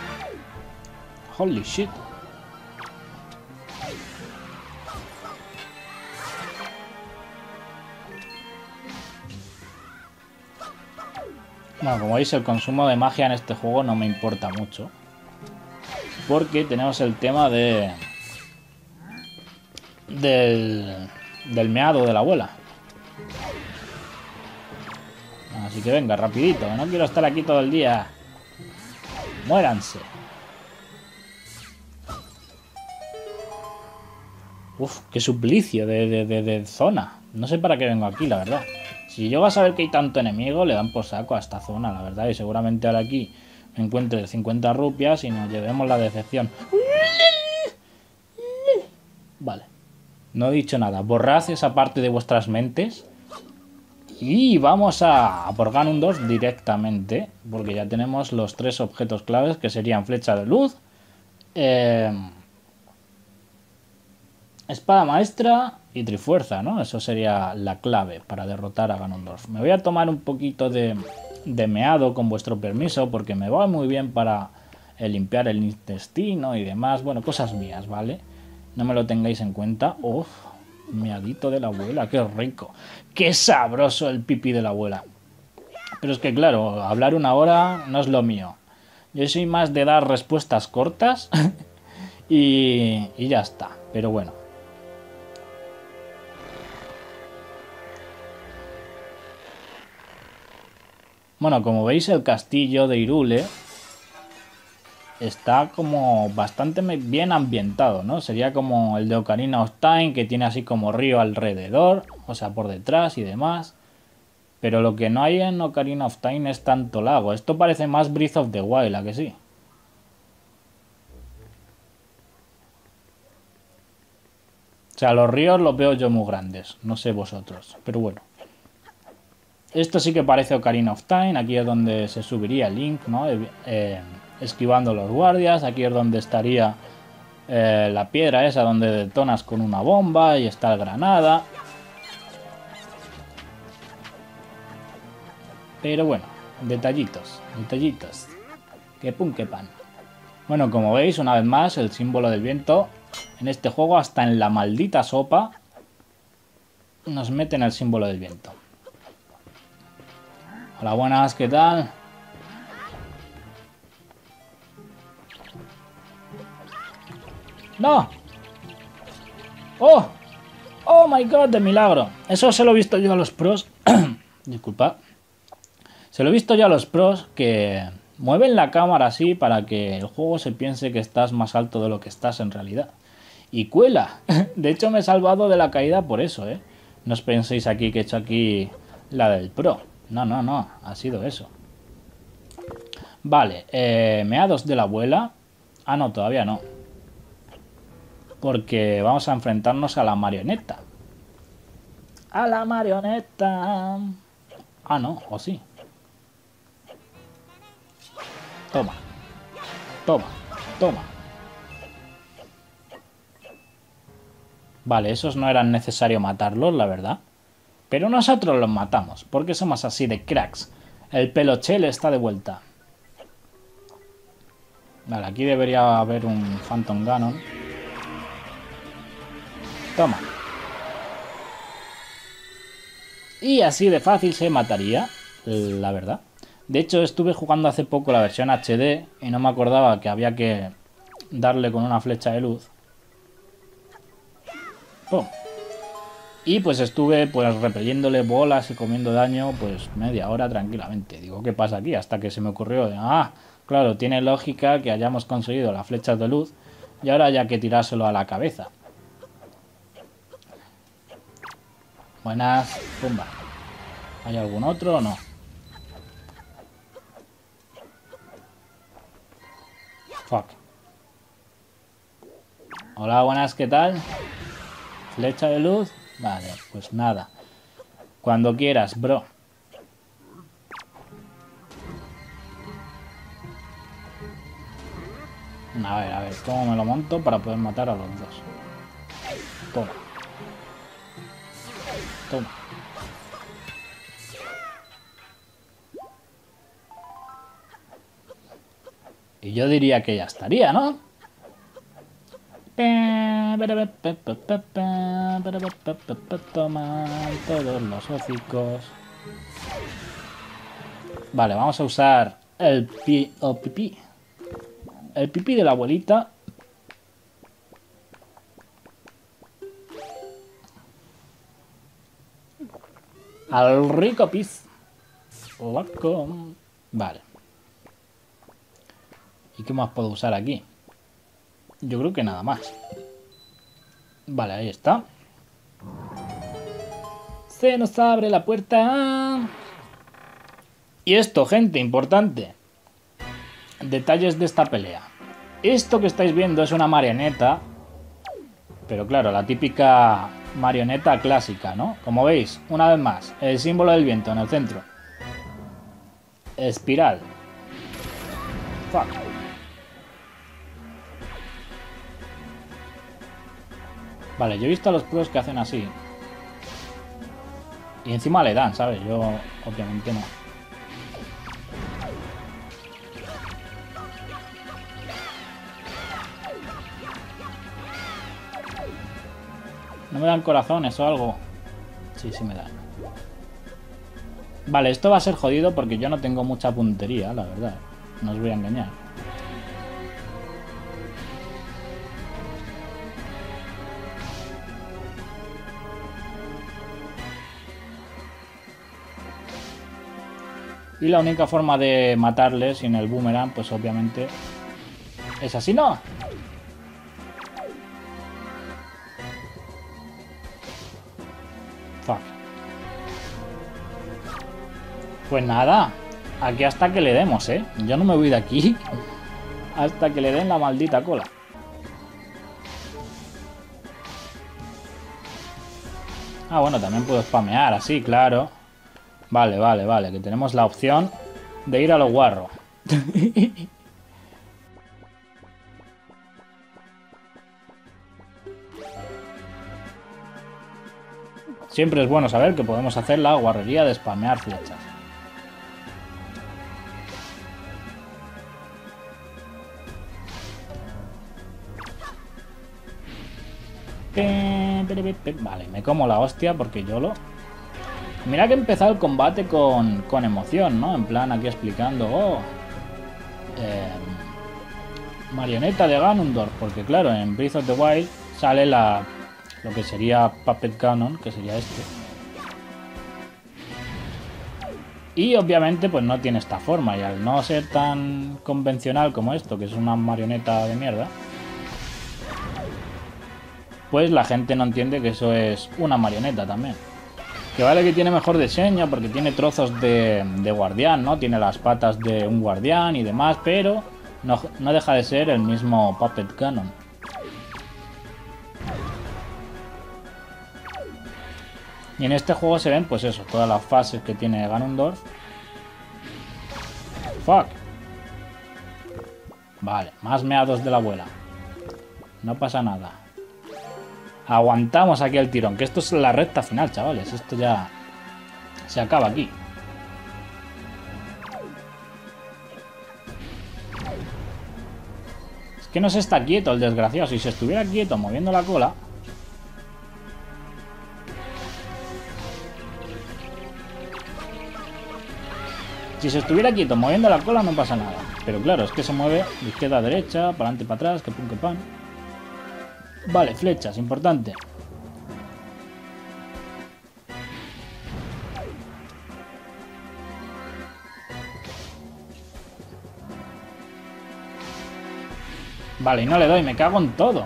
Holy shit. Bueno, como veis, el consumo de magia en este juego no me importa mucho. Porque tenemos el tema de... del meado de la abuela. Así que venga, rapidito, no quiero estar aquí todo el día. Muéranse. Uf, qué suplicio de zona. No sé para qué vengo aquí, la verdad. Si yo vas a ver que hay tanto enemigo, le dan por saco a esta zona, la verdad. Y seguramente ahora aquí me encuentre 50 rupias y nos llevemos la decepción. Vale. No he dicho nada. Borrad esa parte de vuestras mentes. Y vamos a por Ganondorf directamente, porque ya tenemos los 3 objetos claves, que serían flecha de luz, espada maestra y trifuerza, ¿no? Eso sería la clave para derrotar a Ganondorf. Me voy a tomar un poquito de meado con vuestro permiso, porque me va muy bien para limpiar el intestino y demás. Bueno, cosas mías, ¿vale? No me lo tengáis en cuenta. Uf. Meadito de la abuela, qué rico. Qué sabroso el pipí de la abuela. Pero es que claro, hablar una hora no es lo mío. Yo soy más de dar respuestas cortas y ya está. Pero bueno. Bueno, como veis, el castillo de Hyrule está como bastante bien ambientado, ¿no? Sería como el de Ocarina of Time, que tiene así como río alrededor, o sea, por detrás y demás. Pero lo que no hay en Ocarina of Time es tanto lago. Esto parece más Breath of the Wild, ¿a que sí? O sea, los ríos los veo yo muy grandes, no sé vosotros, pero bueno. Esto sí que parece Ocarina of Time, aquí es donde se subiría Link, ¿no? Esquivando los guardias, aquí es donde estaría la piedra esa donde detonas con una bomba y está el granada. Pero bueno, detallitos, detallitos. Que pum, que pan. Bueno, como veis, una vez más, el símbolo del viento. En este juego, hasta en la maldita sopa, nos meten el símbolo del viento. Hola, buenas, ¿qué tal? ¡No! ¡Oh! ¡Oh, my God! ¡De milagro! Eso se lo he visto yo a los pros. Disculpa. Se lo he visto yo a los pros que mueven la cámara así para que el juego se piense que estás más alto de lo que estás en realidad. Y cuela. De hecho, me he salvado de la caída por eso, ¿eh? No os penséis aquí que he hecho aquí la del pro. No, no, no. Ha sido eso. Vale. Meados de la abuela. Ah, no, todavía no. Porque vamos a enfrentarnos a la marioneta. ¡A la marioneta! Ah, no, o sí. Toma. Toma. Toma. Vale, esos no eran necesario matarlos, la verdad. Pero nosotros los matamos, porque somos así de cracks. El pelochel está de vuelta. Vale, aquí debería haber un Phantom Ganon. Toma. Y así de fácil se mataría, la verdad. De hecho, estuve jugando hace poco la versión HD y no me acordaba que había que darle con una flecha de luz. ¡Pum! Y pues estuve pues repeliéndole bolas y comiendo daño pues media hora tranquilamente. Digo, ¿qué pasa aquí? Hasta que se me ocurrió, ah, claro, tiene lógica que hayamos conseguido las flechas de luz y ahora haya que tirárselo a la cabeza. Buenas, pumba. ¿Hay algún otro o no? Fuck. Hola, buenas, ¿qué tal? ¿Flecha de luz? Vale, pues nada. Cuando quieras, bro. A ver, ¿cómo me lo monto para poder matar a los dos? Toma. Toma. Y yo diría que ya estaría, ¿no? Toma todos los hocicos. Vale, vamos a usar el pipí. El pipí de la abuelita. Al rico pis. Loco. Vale. ¿Y qué más puedo usar aquí? Yo creo que nada más. Vale, ahí está. Se nos abre la puerta. Y esto, gente, importante. Detalles de esta pelea. Esto que estáis viendo es una marioneta. Pero claro, la típica marioneta clásica, ¿no? Como veis, una vez más, el símbolo del viento en el centro. Espiral. Fuck. Vale, yo he visto a los pros que hacen así. Y encima le dan, ¿sabes? Yo, obviamente, no. ¿No me dan corazones o algo? Sí, sí me dan. Vale, esto va a ser jodido porque yo no tengo mucha puntería, la verdad. No os voy a engañar. Y la única forma de matarle sin el boomerang, pues obviamente es así, ¿no? Fuck. Pues nada, aquí hasta que le demos, ¿eh? Yo no me voy de aquí hasta que le den la maldita cola. Ah, bueno, también puedo spamear así, claro. Vale, vale, vale, que tenemos la opción de ir a lo guarro. Siempre es bueno saber que podemos hacer la guarrería de spamear flechas. Vale, me como la hostia porque yo lo... Mira que he empezado el combate con emoción, ¿no? En plan, aquí explicando... Oh, marioneta de Ganondorf. Porque claro, en Breath of the Wild sale lo que sería Puppet Ganon, que sería este. Y obviamente pues no tiene esta forma. Y al no ser tan convencional como esto, que es una marioneta de mierda, pues la gente no entiende que eso es una marioneta también. Que vale que tiene mejor diseño porque tiene trozos de guardián, ¿no? Tiene las patas de un guardián y demás, pero no deja de ser el mismo Puppet Ganon. Y en este juego se ven, pues eso, todas las fases que tiene Ganondorf. Fuck. Vale, más meados de la abuela. No pasa nada. Aguantamos aquí el tirón, que esto es la recta final, chavales. Esto ya se acaba aquí. Es que no se está quieto el desgraciado. Si se estuviera quieto moviendo la cola... Si se estuviera quieto moviendo la cola no pasa nada. Pero claro, es que se mueve de izquierda a derecha, para adelante, para atrás, que pum, que pan. Vale, flechas, importante. Vale, y no le doy, me cago en todo.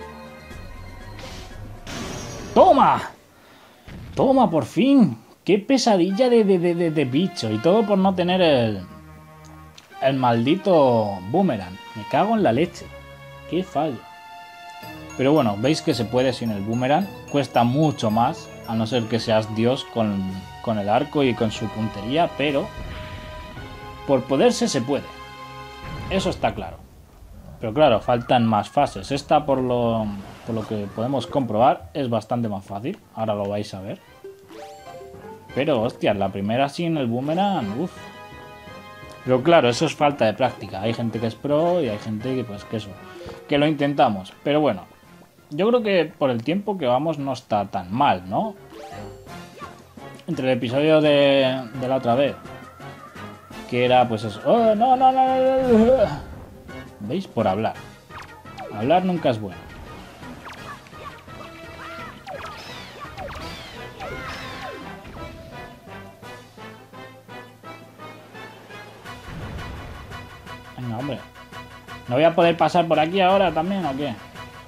¡Toma! ¡Toma, por fin! ¡Qué pesadilla de bicho! Y todo por no tener el maldito boomerang. Me cago en la leche. ¡Qué fallo! Pero bueno, veis que se puede sin el boomerang. Cuesta mucho más, a no ser que seas Dios con el arco y con su puntería, pero por poderse se puede. Eso está claro. Pero claro, faltan más fases. Esta, por lo que podemos comprobar, es bastante más fácil. Ahora lo vais a ver. Pero, hostias, la primera sin el boomerang, uff. Pero claro, eso es falta de práctica. Hay gente que es pro y hay gente que, pues, que lo intentamos. Pero bueno, yo creo que por el tiempo que vamos no está tan mal, ¿no? Entre el episodio de la otra vez, que era, pues eso. ¡Oh, no, no, no, no! ¿Veis? Por hablar. Hablar nunca es bueno. Venga, hombre. ¿No voy a poder pasar por aquí ahora también o qué?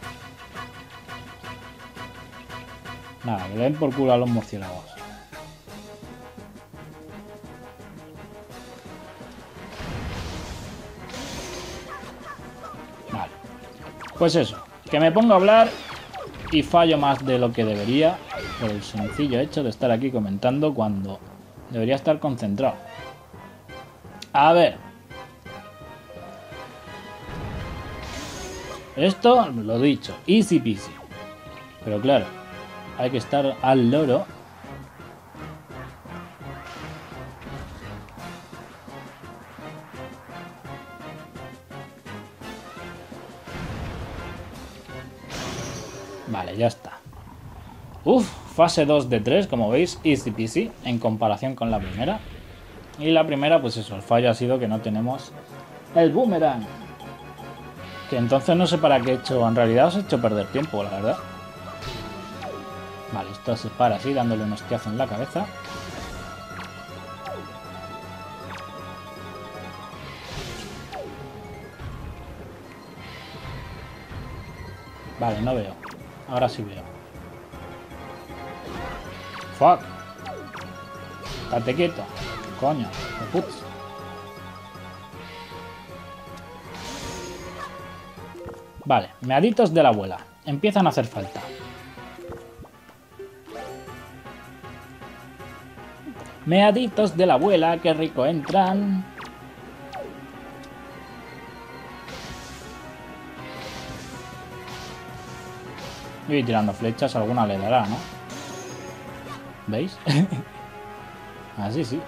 Nada, que le den por culo a los murciélagos. Vale. Pues eso, que me pongo a hablar y fallo más de lo que debería por el sencillo hecho de estar aquí comentando cuando debería estar concentrado. A ver. Esto, lo dicho, easy peasy. Pero claro, hay que estar al loro. Vale, ya está. Uf, fase 2 de 3, como veis, easy peasy en comparación con la primera. Y la primera, pues eso, el fallo ha sido que no tenemos el boomerang. Que entonces no sé para qué he hecho, en realidad os he hecho perder tiempo, la verdad. Vale, esto se para así, dándole un hostiazo en la cabeza. Vale, no veo. Ahora sí veo. Fuck. Estate quieto. Coño, putz. Vale, meaditos de la abuela. Empiezan a hacer falta. Meaditos de la abuela, qué rico entran. Y tirando flechas, alguna le dará, ¿no? ¿Veis? Así sí.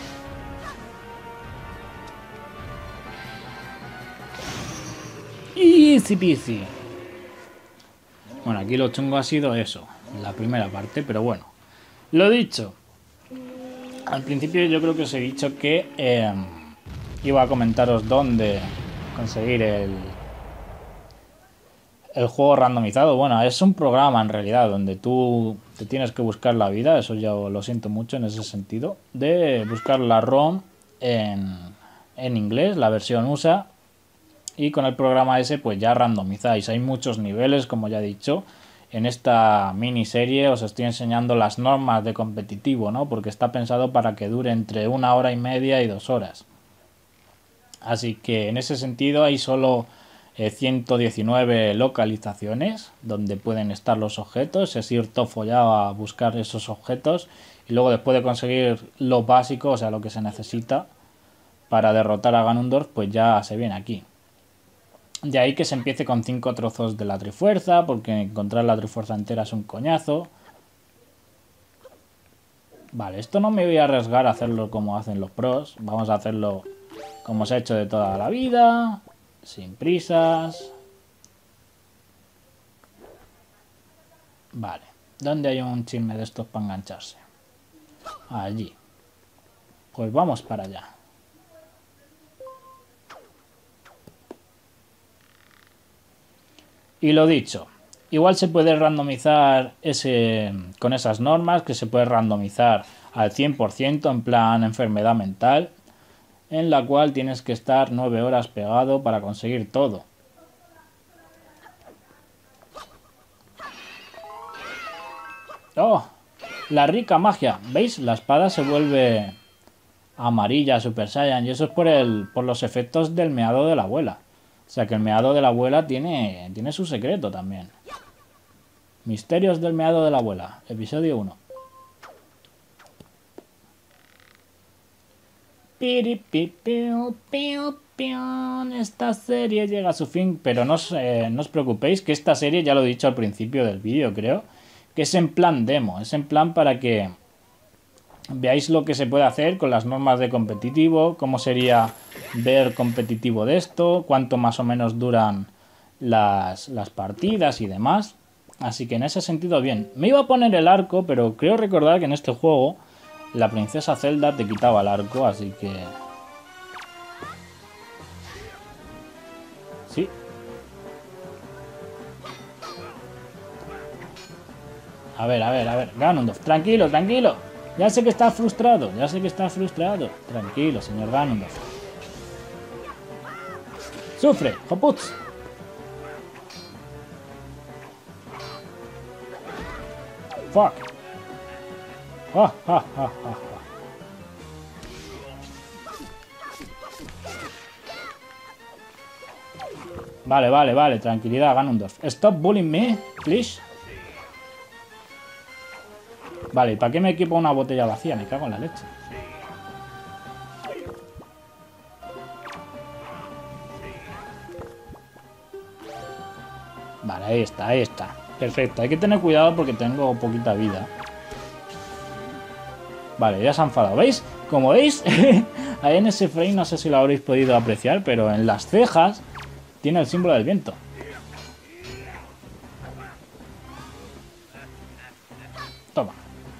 Easy peasy. Bueno, aquí lo chungo ha sido eso, la primera parte, pero bueno. Lo dicho. Al principio yo creo que os he dicho que iba a comentaros dónde conseguir el juego randomizado. Bueno, es un programa en realidad donde tú te tienes que buscar la vida, eso ya lo siento mucho en ese sentido, de buscar la ROM en inglés, la versión USA, y con el programa ese pues ya randomizáis. Hay muchos niveles, como ya he dicho. En esta miniserie os estoy enseñando las normas de competitivo, ¿no? Porque está pensado para que dure entre 1 hora y media y 2 horas. Así que en ese sentido hay solo 119 localizaciones donde pueden estar los objetos. Es ir todo follado a buscar esos objetos y luego después de conseguir lo básico, o sea, lo que se necesita para derrotar a Ganondorf, pues ya se viene aquí. De ahí que se empiece con 5 trozos de la Trifuerza, porque encontrar la Trifuerza entera es un coñazo. Vale, esto no me voy a arriesgar a hacerlo como hacen los pros. Vamos a hacerlo como se ha hecho de toda la vida, sin prisas. Vale, ¿dónde hay un chisme de estos para engancharse? Allí. Pues vamos para allá. Y lo dicho, igual se puede randomizar con esas normas, que se puede randomizar al 100% en plan enfermedad mental, en la cual tienes que estar 9 horas pegado para conseguir todo. ¡Oh! La rica magia. ¿Veis? La espada se vuelve amarilla, Super Saiyan, y eso es por los efectos del meado de la abuela. O sea que el meado de la abuela tiene su secreto también. Misterios del meado de la abuela, episodio 1. Esta serie llega a su fin, pero no os preocupéis que esta serie, ya lo he dicho al principio del vídeo, creo, que es en plan demo, es en plan para que veáis lo que se puede hacer con las normas de competitivo, cómo sería ver competitivo de esto, cuánto más o menos duran las partidas y demás. Así que en ese sentido bien. Me iba a poner el arco, pero creo recordar que en este juego la princesa Zelda te quitaba el arco, así que... Sí. A ver. Ganondorf, tranquilo. Ya sé que estás frustrado. Tranquilo, señor Ganondorf. ¡Sufre, Hoputz! ¡Fuck! Vale, tranquilidad, Ganondorf. Stop bullying me, please. Vale, ¿y para qué me equipo una botella vacía? Me cago en la leche. Vale, ahí está. Perfecto, hay que tener cuidado porque tengo poquita vida. Vale, ya se han enfadado. ¿Veis? Como veis, ahí en ese frame, no sé si lo habréis podido apreciar, pero en las cejas tiene el símbolo del viento. Toma.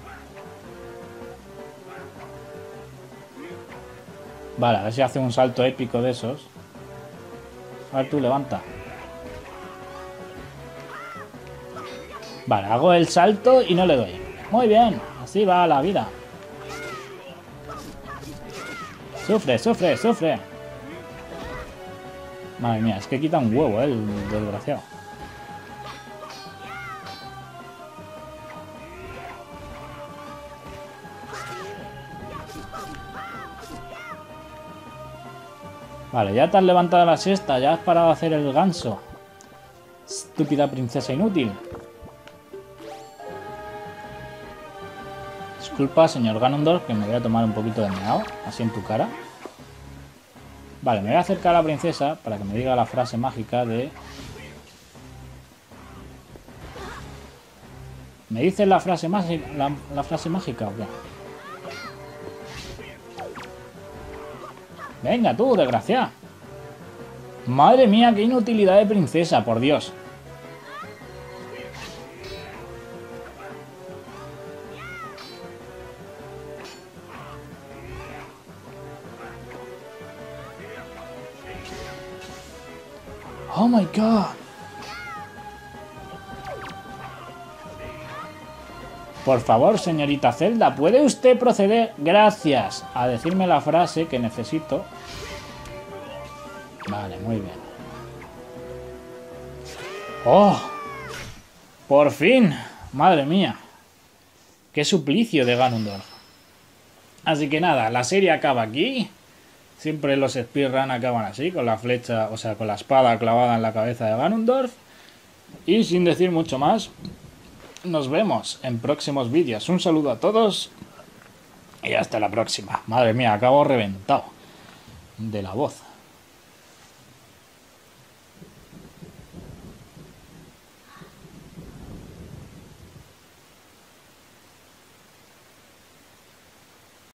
Vale, a ver si hace un salto épico de esos. A ver, tú, levanta. Vale, hago el salto y no le doy. Muy bien, así va la vida. Sufre. Madre mía, es que quita un huevo, el desgraciado. Vale, ya te has levantado la siesta, ya has parado a hacer el ganso. Estúpida princesa inútil. Disculpa, señor Ganondorf, que me voy a tomar un poquito de meao, así en tu cara. Vale, me voy a acercar a la princesa para que me diga la frase mágica de... ¿Me dices la frase mágica, la frase mágica o qué? Venga tú, desgraciado. Madre mía, qué inutilidad de princesa, por Dios. Oh my god. Por favor, señorita Zelda, ¿puede usted proceder, gracias, a decirme la frase que necesito? Vale, muy bien. ¡Oh! ¡Por fin! Madre mía. ¡Qué suplicio de Ganondorf! Así que nada, la serie acaba aquí. Siempre los speedrun acaban así, con la flecha, o sea, con la espada clavada en la cabeza de Ganondorf. Y sin decir mucho más, nos vemos en próximos vídeos. Un saludo a todos y hasta la próxima. Madre mía, acabo reventado de la voz.